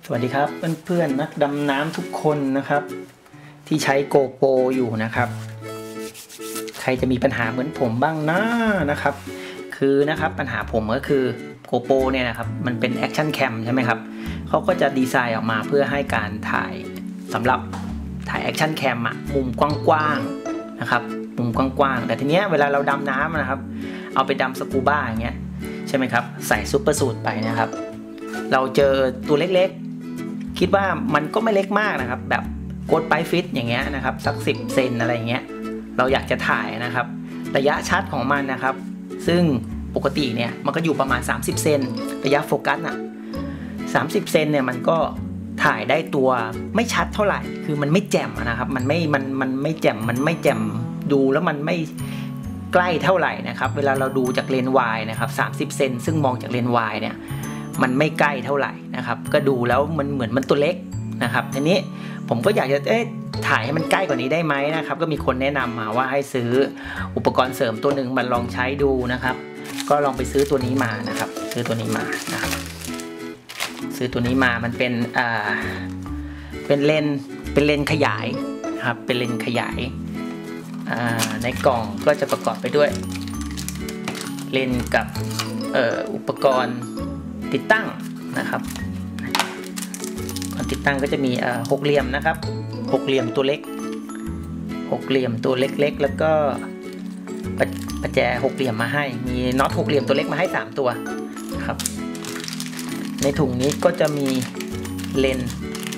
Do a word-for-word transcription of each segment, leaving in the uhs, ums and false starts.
สวัสดีครับเพื่อนๆนักดำน้ำทุกคนนะครับที่ใช้โกโปรอยู่นะครับใครจะมีปัญหาเหมือนผมบ้างนะนะครับคือนะครับปัญหาผมก็คือโกโปรเนี่ยนะครับมันเป็นแอคชั่นแคมใช่ไหมครับเขาก็จะดีไซน์ออกมาเพื่อให้การถ่ายสำหรับถ่ายแอคชั่นแคมอะมุมกว้างๆนะครับมุมกว้างๆแต่ทีเนี้ยเวลาเราดำน้ำนะครับเอาไปดำสกูบ้าอย่างเงี้ยใช่ไหมครับใส่ซุปเปอร์สูทไปนะครับเราเจอตัวเล็กๆคิดว่ามันก็ไม่เล็กมากนะครับแบบโกดไปฟิตอย่างเงี้ยนะครับสักสิบเซนอะไรอย่างเงี้ยเราอยากจะถ่ายนะครับระยะชัดของมันนะครับซึ่งปกติเนี่ยมันก็อยู่ประมาณสามสิบเซนระยะโฟกัสน่ะสามสิบเซนเนี่ยมันก็ถ่ายได้ตัวไม่ชัดเท่าไหร่คือมันไม่แจ่มนะครับมันไม่มันมันไม่แจ่มมันไม่แจ่มดูแล้วมันไม่ใกล้เท่าไหร่นะครับเวลาเราดูจากเลนส์วายนะครับสามสิบเซนซึ่งมองจากเลนส์วายเนี่ยมันไม่ใกล้เท่าไหร่นะครับก็ดูแล้วมันเหมือนมันตัวเล็กนะครับทีนี้ผมก็อยากจะเอ๊ะถ่ายให้มันใกล้กว่านี้ได้ไหมนะครับก็มีคนแนะนำมาว่าให้ซื้ออุปกรณ์เสริมตัวหนึ่งมาลองใช้ดูนะครับก็ลองไปซื้อตัวนี้มานะครับซื้อตัวนี้มานะครับซื้อตัวนี้มามันเป็นอ่าเป็นเลนเป็นเลนขยายนะครับเป็นเลนขยายอ่าในกล่องก็จะประกอบไปด้วยเลนกับเอ่ออุปกรณ์ติดตั้งนะครับก่อนติดตั้งก็จะมีอ่าหกเหลี่ยมนะครับหกเหลี่ยมตัวเล็กหกเหลี่ยมตัวเล็กๆแล้วก็ประแจหกเหลี่ยมมาให้มีน็อตหกเหลี่ยมตัวเล็กมาให้สามตัวนะครับในถุงนี้ก็จะมีเลน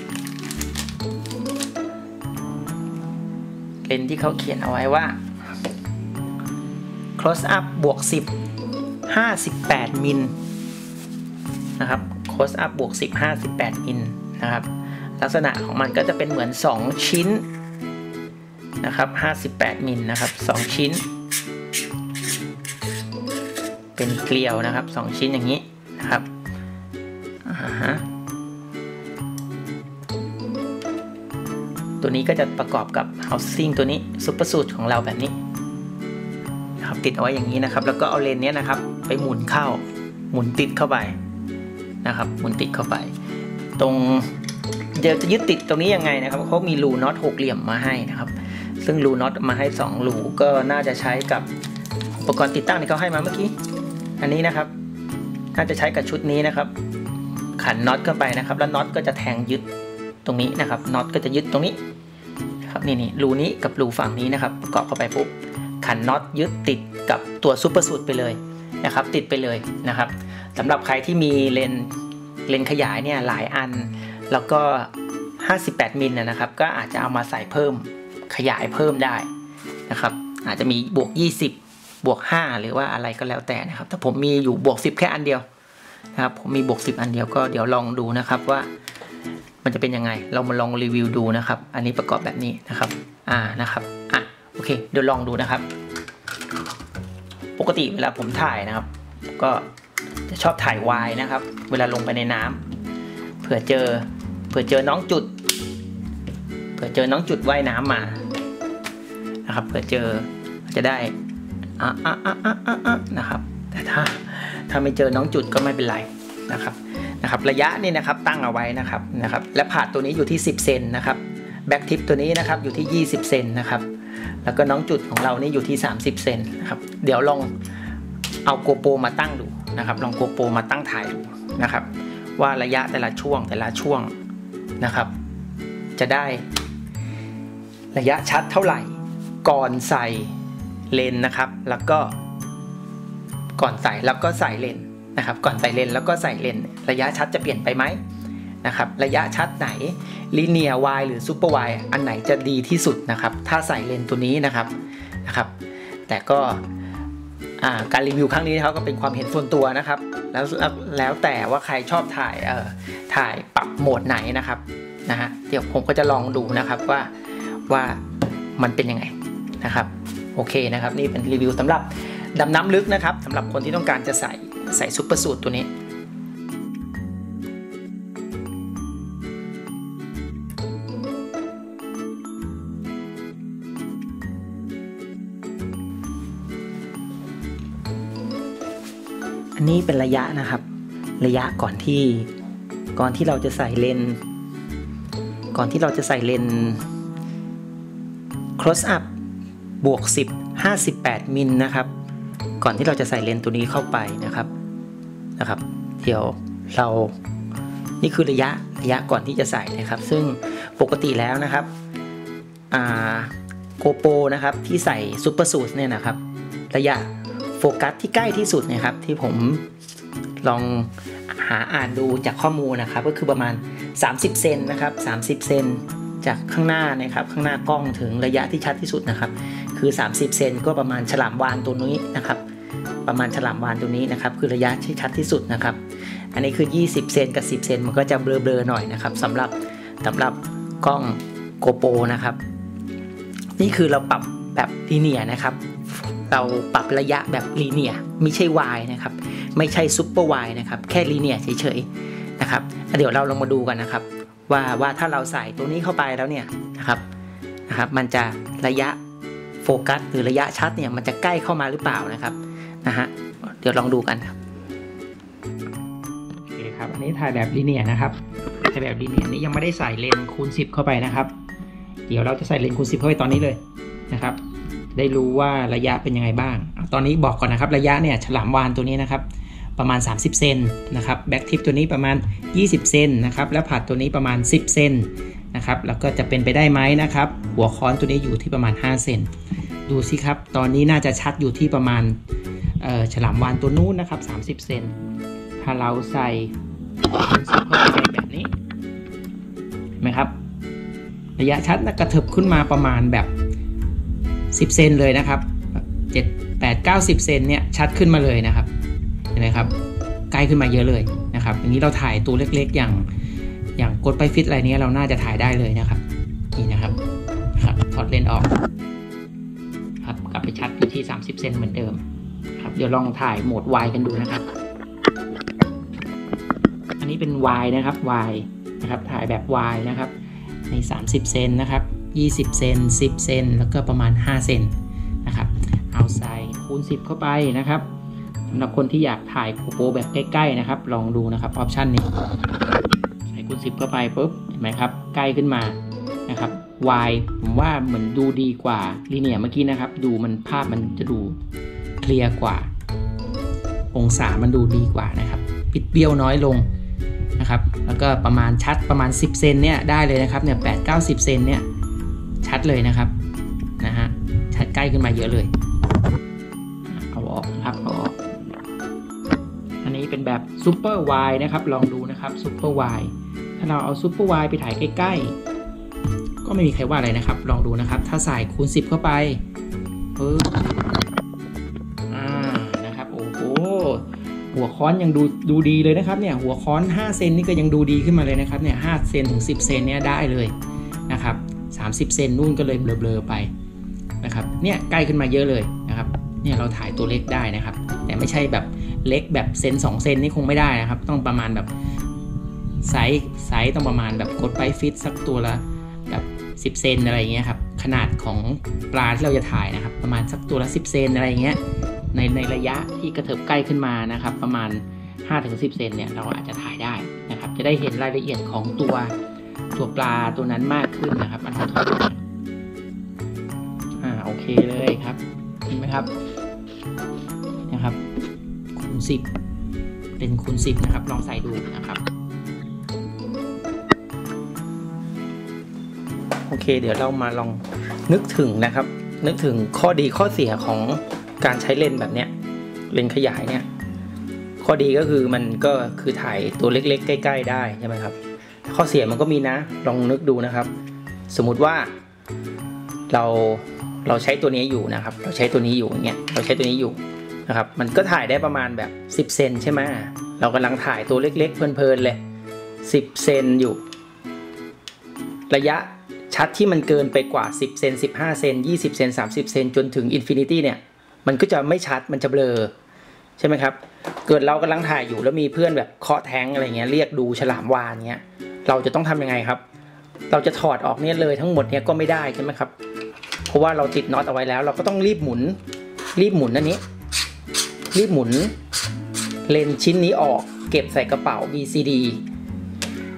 เลนที่เขาเขียนเอาไว้ว่า close up บวกสิบ ห้าสิบแปดมิลนะครับ close up บวกสิบ ห้าสิบแปดมิลนะครับลักษณะของมันก็จะเป็นเหมือนสองชิ้นนะครับห้าสิบแปดมิลนะครับสองชิ้นเป็นเกลียวนะครับสองชิ้นอย่างนี้นะครับอ่าฮะตัวนี้ก็จะประกอบกับ housing ตัวนี้ซุปเปอร์สูทของเราแบบนี้นะครับติดเอาไว้อย่างนี้นะครับแล้วก็เอาเลนนี้นะครับไปหมุนเข้าหมุนติดเข้าไปนะครับหมุนติดเข้าไปตรงเดี๋ยวจะยึดติดตรงนี้ยังไงนะครับเขามีรูน็อตหกเหลี่ยมมาให้นะครับซึ่งรูน็อตมาให้สองรูก็น่าจะใช้กับอุปกรณ์ติดตั้งที่เขาให้มาเมื่อกี้อันนี้นะครับน่าจะใช้กับชุดนี้นะครับขันน็อตเข้าไปนะครับแล้วน็อตก็จะแทงยึดตรงนี้นะครับน็อตก็จะยึดตรงนี้นะครับนี่นี่รูนี้กับรูฝั่งนี้นะครับประกอบเข้าไปปุ๊บขันน็อตยึดติดกับตัวซุปเปอร์สูทไปเลยนะครับติดไปเลยนะครับสำหรับใครที่มีเลนเลนขยายเนี่ยหลายอันแล้วก็ห้าสิบแปดมิลนะครับก็อาจจะเอามาใส่เพิ่มขยายเพิ่มได้นะครับอาจจะมีบวกยี่สิบบวกห้าหรือว่าอะไรก็แล้วแต่นะครับถ้าผมมีอยู่บวกสิบแค่อันเดียวนะครับผมมีบวกสิบอันเดียวก็เดี๋ยวลองดูนะครับว่ามันจะเป็นยังไงเรามาลองรีวิวดูนะครับอันนี้ประกอบแบบนี้นะครับอ่านะครับอ่ะโอเคเดี๋ยวลองดูนะครับปกติเวลาผมถ่ายนะครับก็จะชอบถ่ายวายนะครับเวลาลงไปในน้ำเผื่อเจอเผื่อเจอน้องจุดเผื่อเจอน้องจุดว่ายน้ำมานะครับเผื่อเจอจะได้อ่ะอ่ะอ่ะอ่ะอ่ะนะครับแต่ถ้าถ้าไม่เจอน้องจุดก็ไม่เป็นไรนะครับนะครับระยะนี่นะครับตั้งเอาไว้นะครับนะครับและผ่าตัวนี้อยู่ที่สิบเซนนะครับแบ็กทิปตัวนี้นะครับอยู่ที่ยี่สิบเซนนะครับแล้วก็น้องจุดของเรานี่อยู่ที่สามสิบเซนนะครับเดี๋ยวลองเอาโกโปรมาตั้งดูนะครับลองโกโปรมาตั้งถ่ายดูนะครับว่าระยะแต่ละช่วงแต่ละช่วงนะครับจะได้ระยะชัดเท่าไหร่ก่อนใส่เลนนะครับแล้วก็ก่อนใส่แล้วก็ใส่เลนนะครับก่อนใส่เลนแล้วก็ใส่เลนระยะชัดจะเปลี่ยนไปไหมนะครับระยะชัดไหนลิเนียร์ Y หรือซูเปอร์ Y อันไหนจะดีที่สุดนะครับถ้าใส่เลนตัวนี้นะครับนะครับแต่ก็การรีวิวครั้งนี้เขาก็เป็นความเห็นส่วนตัวนะครับแล้วแล้วแต่ว่าใครชอบถ่ายเอ่อถ่ายปรับโหมดไหนนะครับนะฮะเดี๋ยวผมก็จะลองดูนะครับว่าว่ามันเป็นยังไงนะครับโอเคนะครับนี่เป็นรีวิวสำหรับดำน้ำลึกนะครับสำหรับคนที่ต้องการจะใส่ใส่ซุปเปอร์สูทตัวนี้อันนี้เป็นระยะนะครับระยะก่อนที่ก่อนที่เราจะใส่เลนก่อนที่เราจะใส่เลน close up บวกสิบ ห้าสิบแปดมิลนะครับก่อนที่เราจะใส่เลนตัวนี้เข้าไปนะครับนะครับเดี๋ยวเรานี่คือระยะระยะก่อนที่จะใส่นะครับซึ่งปกติแล้วนะครับอ่าโกโปรนะครับที่ใส่ซุปเปอร์ซูทเนี่ยนะครับระยะโฟกัสที่ใกล้ที่สุดนะครับที่ผมลองหาอ่านดูจากข้อมูลนะครับก็คือประมาณสามสิบเซนนะครับสามสิบเซนจากข้างหน้านะครับข้างหน้ากล้องถึงระยะที่ชัดที่สุดนะครับคือสามสิบเซนก็ประมาณฉลามวาฬตัวนี้นะครับประมาณฉลามวาฬตัวนี้นะครับคือระยะที่ชัดที่สุดนะครับอันนี้คือยี่สิบเซนกับสิบเซนมันก็จะเบลอๆหน่อยนะครับสำหรับสำหรับกล้องโกโปรนะครับนี่คือเราปรับแบบลีเนียร์นะครับเราปรับระยะแบบลีเนียร์ไม่ใช่ Y นะครับไม่ใช่ซุปเปอร์ Y นะครับแค่ลีเนียร์เฉยๆนะครับเดี๋ยวเราลองมาดูกันนะครับว่าว่าถ้าเราใส่ตัวนี้เข้าไปแล้วเนี่ยนะครับนะครับมันจะระยะโฟกัสหรือระยะชัดเนี่ยมันจะใกล้เข้ามาหรือเปล่านะครับนะฮะเดี๋ยวลองดูกันครับโอเคครับอันนี้ถ่ายแบบลีเนียร์นะครับถ่ายแบบลีเนียร์นี้ยังไม่ได้ใส่เลนส์คูณสิบเข้าไปนะครับเดี๋ยวเราจะใส่เลนส์คูณสิบเข้าไปตอนนี้เลยนะครับได้รู้ว่าระยะเป็นยังไงบ้างตอนนี้บอกก่อนนะครับระยะเนี่ยฉลามวาฬตัวนี้นะครับประมาณสามสิบเซนนะครับแบ็คทิปตัวนี้ประมาณยี่สิบเซนนะครับแล้วผัดตัวนี้ประมาณสิบเซนนะครับแล้วก็จะเป็นไปได้ไหมนะครับหัวค้อนตัวนี้อยู่ที่ประมาณห้าเซนดูสิครับตอนนี้น่าจะชัดอยู่ที่ประมาณฉลามวาฬตัวนู้นนะครับสามสิบเซนถ้าเราใส่เข้าไปแบบนี้เห็นไหมครับระยะชัดกระเถิบขึ้นมาประมาณแบบสิบเซนเลยนะครับเจ็ด แปด เก้า สิบเซนเนี่ยชัดขึ้นมาเลยนะครับเห็นไหมครับใกล้ขึ้นมาเยอะเลยนะครับอย่างนี้เราถ่ายตัวเล็กๆอย่างอย่างกดไปฟิตอะไรนี้เราน่าจะถ่ายได้เลยนะครับนี่นะครับครับถอดเลนส์ออกครับกลับไปชัดอยู่ที่สามสิบเซนเหมือนเดิมครับเดี๋ยวลองถ่ายโหมด Y กันดูนะครับอันนี้เป็น Y นะครับ Y นะครับถ่ายแบบ Y นะครับในสามสิบเซนนะครับยี่สิบเซนสิบเซนแล้วก็ประมาณห้าเซนนะครับเอาใส่คูณสิบเข้าไปนะครับสำหรับคนที่อยากถ่ายโกโปรแบบใกล้ๆนะครับลองดูนะครับออปชันนี้ใส่คูณสิบเข้าไปปุ๊บเห็นไหมครับใกล้ขึ้นมานะครับ Y ผมว่าเหมือนดูดีกว่าลีเนียร์เมื่อกี้นะครับดูมันภาพมันจะดูเคลียร์กว่าองศามันดูดีกว่านะครับปิดเบี้ยวน้อยลงนะครับแล้วก็ประมาณชัดประมาณสิบเซนเนี่ยได้เลยนะครับเนี่ย แปด เก้า สิบเซนเนี่ยชัดเลยนะครับนะฮะชัดใกล้ขึ้นมาเยอะเลยเอาออกครับเอาออกอันนี้เป็นแบบซูเปอร์ Y นะครับลองดูนะครับซูเปอร์ Y ถ้าเราเอาซูเปอร์ Y ไปถ่ายใกล้ๆก็ไม่มีใครว่าอะไรนะครับลองดูนะครับถ้าใส่คูณสิบเข้าไปปึ๊บอ่านะครับโอ้โหหัวค้อนยังดูดูดีเลยนะครับเนี่ยหัวค้อนห้าเซนนี่ก็ยังดูดีขึ้นมาเลยนะครับเนี่ยห้าเซนถึงสิบเซนเนี่ยได้เลยนะครับสามสิบเซนนู่นก็เลยเบลอๆไปนะครับเนี่ยใกล้ขึ้นมาเยอะเลยนะครับเนี่ยเราถ่ายตัวเล็กได้นะครับแต่ไม่ใช่แบบเล็กแบบเซนสองเซนนี่คงไม่ได้นะครับต้องประมาณแบบไซส์ไซส์ต้องประมาณแบบกดไปฟิตสักตัวละแบบสิบเซนอะไรเงี้ยครับขนาดของปลาที่เราจะถ่ายนะครับประมาณสักตัวละสิบเซนอะไรเงี้ยในในระยะที่กระเถิบใกล้ขึ้นมานะครับประมาณ ห้าถึงสิบ เซนเนี่ยเราอาจจะถ่ายได้นะครับจะได้เห็นรายละเอียดของตัวตัวปลาตัวนั้นมากขึ้นนะครับอันนี้ทอดอ่าโอเคเลยครับเห็นไหมครับนะครับคูณสิบเป็นคูณสิบนะครับลองใส่ดูนะครับโอเคเดี๋ยวเรามาลองนึกถึงนะครับนึกถึงข้อดีข้อเสียของการใช้เลนส์แบบเนี้ยเลนส์ขยายเนี่ยข้อดีก็คือมันก็คือถ่ายตัวเล็กๆใกล้ๆได้ใช่ไหมครับข้อเสียมันก็มีนะลองนึกดูนะครับสมมุติว่าเราเราใช้ตัวนี้อยู่นะครับเราใช้ตัวนี้อยู่อย่างเงี้ยเราใช้ตัวนี้อยู่นะครับมันก็ถ่ายได้ประมาณแบบสิบเซนใช่ไหมเรากำลังถ่ายตัวเล็กๆเพลินๆเลยสิบเซนอยู่ระยะชัดที่มันเกินไปกว่าสิบเซนสิบห้าเซนยี่สิบเซนสามสิบเซนจนถึงอินฟินิตี้เนี่ยมันก็จะไม่ชัดมันจะเบลอใช่ไหมครับเกิดเรากำลังถ่ายอยู่แล้วมีเพื่อนแบบเคาะแท้งอะไรเงี้ยเรียกดูฉลามวาฬเงี้ยเราจะต้องทำยังไงครับเราจะถอดออกเนี่ยเลยทั้งหมดเนี่ยก็ไม่ได้ใช่ไหมครับเพราะว่าเราติดน็อตเอาไว้แล้วเราก็ต้องรีบหมุนรีบหมุนอันนี้รีบหมุนเลนส์ชิ้นนี้ออกเก็บใส่กระเป๋า บี ซี ดี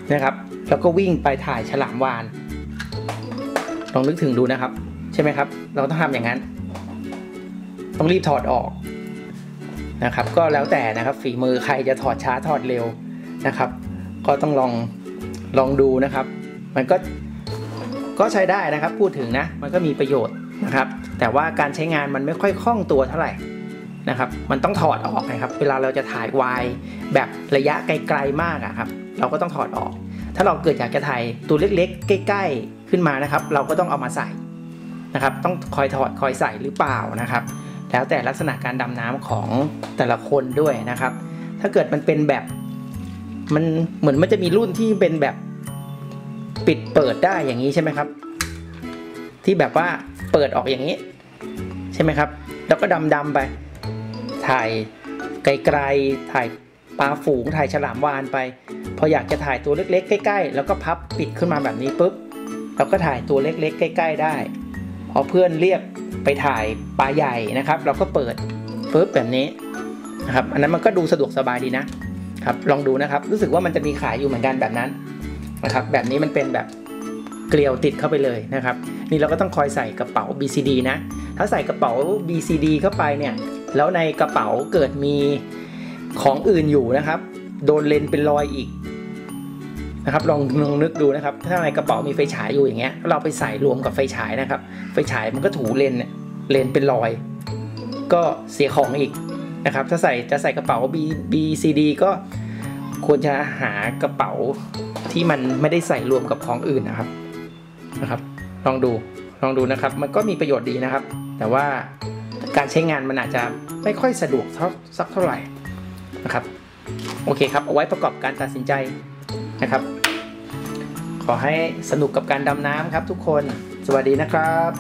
นะครับแล้วก็วิ่งไปถ่ายฉลามวาฬลองนึกถึงดูนะครับใช่ไหมครับเราต้องทำอย่างนั้นต้องรีบถอดออกนะครับก็แล้วแต่นะครับฝีมือใครจะถอดช้าถอดเร็วนะครับก็ต้องลองลองดูนะครับมันก็ก็ใช้ได้นะครับพูดถึงนะมันก็มีประโยชน์นะครับแต่ว่าการใช้งานมันไม่ค่อยคล่องตัวเท่าไหร่นะครับมันต้องถอดออกนะครับเวลาเราจะถ่ายวายแบบระยะไกลๆมากอะครับเราก็ต้องถอดออกถ้าเราเกิดอยากจะถ่ายตัวเล็กๆใกล้ๆขึ้นมานะครับเราก็ต้องเอามาใส่นะครับต้องคอยถอดคอยใส่หรือเปล่านะครับแล้วแต่ลักษณะการดำน้ำของแต่ละคนด้วยนะครับถ้าเกิดมันเป็นแบบมันเหมือนมันจะมีรุ่นที่เป็นแบบปิดเปิดได้อย่างนี้ใช่ไหมครับที่แบบว่าเปิดออกอย่างนี้ใช่ไหมครับแล้วก็ดำดำไปถ่ายไกลๆถ่ายปลาฝูงถ่ายฉลามวาฬไปพออยากจะถ่ายตัวเล็กๆใกล้ๆแล้วก็พับปิดขึ้นมาแบบนี้ปุ๊บเราก็ถ่ายตัวเล็กๆใกล้ๆได้พอเพื่อนเรียกไปถ่ายปลาใหญ่นะครับเราก็เปิดปุ๊บแบบนี้นะครับอันนั้นมันก็ดูสะดวกสบายดีนะครับลองดูนะครับรู้สึกว่ามันจะมีขายอยู่เหมือนกันแบบนั้นนะครับแบบนี้มันเป็นแบบเกลียวติดเข้าไปเลยนะครับนี่เราก็ต้องคอยใส่กระเป๋า บี ซี ดี นะถ้าใส่กระเป๋า บี ซี ดี เข้าไปเนี่ยแล้วในกระเป๋าเกิดมีของอื่นอยู่นะครับโดนเลนเป็นรอยอีกนะครับลองลองนึกดูนะครับถ้าในกระเป๋ามีไฟฉายอยู่อย่างเงี้ยเราไปใส่รวมกับไฟฉายนะครับไฟฉายมันก็ถูเลนเนี่ยเลนเป็นรอยก็เสียของอีกนะครับถ้าใส่จะใส่กระเป๋า B บี ซี ดี ก็ควรจะหากระเป๋าที่มันไม่ได้ใส่รวมกับของอื่นนะครับนะครับลองดูลองดูนะครับมันก็มีประโยชน์ดีนะครับแต่ว่าการใช้งานมันอาจจะไม่ค่อยสะดวกเท่าสักเท่าไหร่นะครับโอเคครับเอาไว้ประกอบการตัดสินใจนะครับขอให้สนุกกับการดำน้ำครับทุกคนสวัสดีนะครับ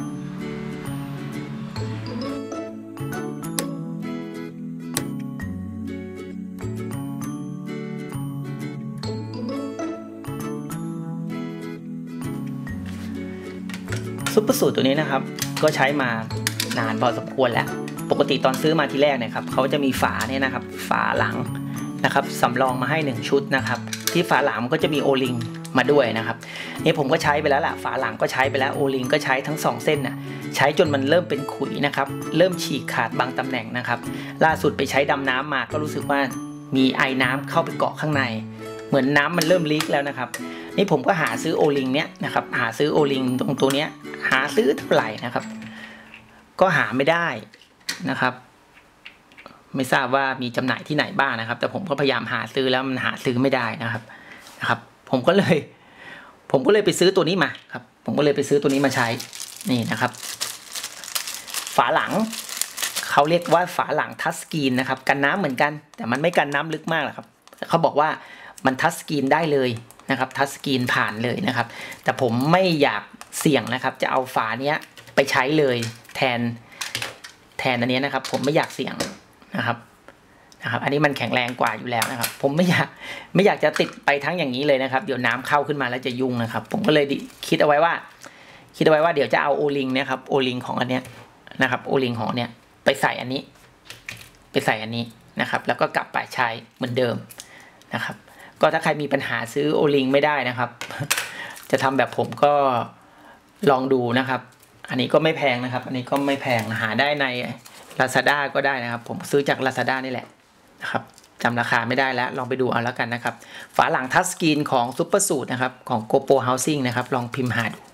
ซุปเปอร์สูตรตัวนี้นะครับก็ใช้มานานพอสมควรแล้วปกติตอนซื้อมาทีแรกเนี่ยครับเขาจะมีฝาเนี่ยนะครับฝาหลังนะครับสำรองมาให้หนึ่งชุดนะครับที่ฝาหลังก็จะมีโอลิงมาด้วยนะครับนี่ผมก็ใช้ไปแล้วล่ะฝาหลังก็ใช้ไปแล้วโอลิงก็ใช้ทั้งสองเส้นน่ะใช้จนมันเริ่มเป็นขุยนะครับเริ่มฉีกขาดบางตำแหน่งนะครับล่าสุดไปใช้ดำน้ำมาก็รู้สึกว่ามีไอน้ำเข้าไปเกาะข้างในเหมือนน้ำมันเริ่มลีกแล้วนะครับนี่ผมก็หาซื้อโอลิงเนี้ยนะครับหาซื้อโอลิงตรงตัวเนี้ยหาซื้อเท่าไหร่นะครับก็หาไม่ได้นะครับไม่ทราบว่ามีจำหน่ายที่ไหนบ้างนะครับแต่ผมก็พยายามหาซื้อแล้วมันหาซื้อไม่ได้นะครับนะครับผมก็เลยผมก็เลยไปซื้อตัวนี้มาครับผมก็เลยไปซื้อตัวนี้มาใช้นี่นะครับฝาหลังเขาเรียกว่าฝาหลังทัชสกรีนนะครับกันน้ำเหมือนกันแต่มันไม่กันน้ำลึกมากหรอกครับเขาบอกว่ามันทัชสกรีนได้เลยนะครับทัชสกรีนผ่านเลยนะครับแต่ผมไม่อยากเสี่ยงนะครับจะเอาฝาเนี้ยไปใช้เลยแทนแทนอันนี้นะครับผมไม่อยากเสี่ยงนะครับนะครับอันนี้มันแข็งแรงกว่าอยู่แล้วนะครับผมไม่อยากไม่อยากจะติดไปทั้งอย่างนี้เลยนะครับเดี๋ยวน้ำเข้าขึ้นมาแล้วจะยุ่งนะครับผมก็เลยคิดเอาไว้ว่าคิดเอาไว้ว่าเดี๋ยวจะเอาโอลิงเนี่ยครับโอลิงของอันเนี้ยนะครับโอลิงของเนี้ยไปใส่อันนี้ไปใส่อันนี้นะครับแล้วก็กลับไปใช้เหมือนเดิมนะครับก็ถ้าใครมีปัญหาซื้อโอลิงไม่ได้นะครับจะทำแบบผมก็ลองดูนะครับอันนี้ก็ไม่แพงนะครับอันนี้ก็ไม่แพงหาได้ใน Lazada ก็ได้นะครับผมซื้อจาก Lazada นี่แหละนะครับจำราคาไม่ได้แล้วลองไปดูเอาแล้วกันนะครับฝาหลังทัชสกรีนของซุปเปอร์สูตรนะครับของ GoPro Housing นะครับลองพิมพ์หาดู